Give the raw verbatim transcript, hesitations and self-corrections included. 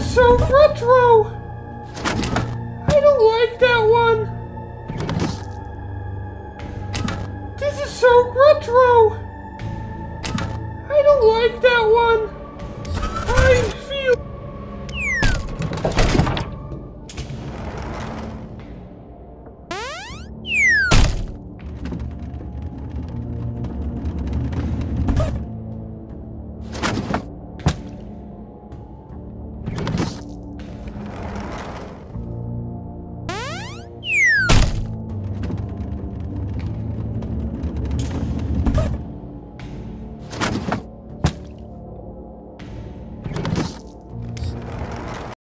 is so retro! I don't like that one! This is so retro! I don't like that one! I feel...